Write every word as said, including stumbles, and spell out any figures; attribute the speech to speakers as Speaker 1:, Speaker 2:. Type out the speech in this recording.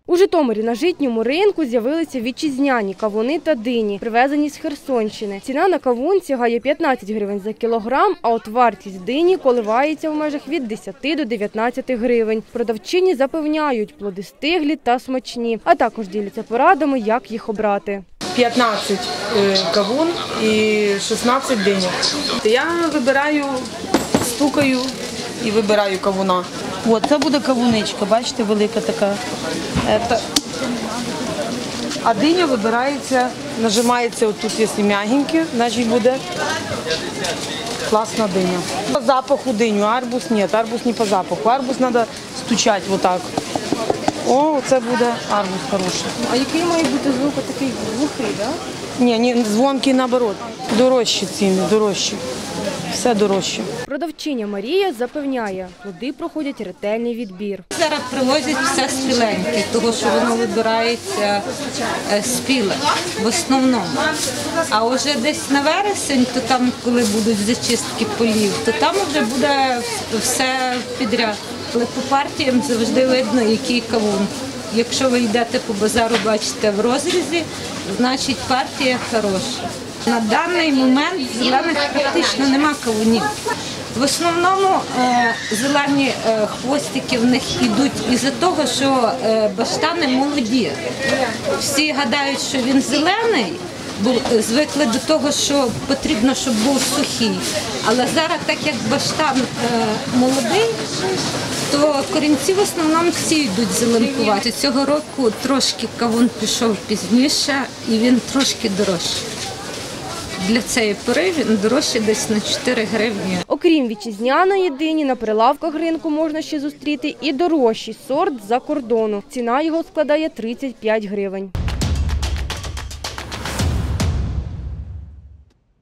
Speaker 1: У Житомирі на житньому ринку з'явилися вітчизняні кавуни та дині, привезені з Херсонщини. Ціна на кавун сягає п'ятнадцять гривень за кілограм, а от вартість дині коливається в межах від десяти до дев'ятнадцяти гривень. Продавчині запевняють, плоди стиглі та смачні, а також діляться порадами, як їх обрати.
Speaker 2: п'ятнадцять кавун і шістнадцять дині. Я вибираю, стукаю і вибираю кавуна.
Speaker 3: О, це буде кавуничка, бачите, велика така.
Speaker 2: А диня вибирається, нажимається отут, якщо м'ягеньке, значить буде класна диня. По запаху диню, арбуз ні, арбуз не по запаху. Арбуз треба стучати отак. О, це буде арбуз хороший.
Speaker 1: А який має бути звук такий глухий, так?
Speaker 2: Ні, ні, дзвонкий наоборот. Дорожчі ціни, дорожчі. Все дорожче.
Speaker 1: Продавчиня Марія запевняє, плоди проходять ретельний відбір.
Speaker 4: Зараз привозять все спіленьке, тому що воно вибирається спіле в основному. А вже десь на вересень, то там, коли будуть зачистки полів, то там вже буде все підряд. Але по партіям завжди видно, який кавун. Якщо ви йдете по базару, бачите в розрізі, значить партія хороша. На даний момент зелених практично нема кавунів. В основному е, зелені е, хвостики в них йдуть із-за того, що е, баштани молоді. Всі гадають, що він зелений, бо звикли до того, що потрібно, щоб був сухий. Але зараз, так як баштан е, молодий, то корінці в основному всі йдуть зеленкувати. Цього року трошки кавун пішов пізніше і він трошки дорожчий. Для цієї пори він дорожче десь на чотири гривні.
Speaker 1: Окрім вітчизняної дині, на прилавках ринку можна ще зустріти і дорожчий сорт з-за кордону. Ціна його складає тридцять п'ять гривень.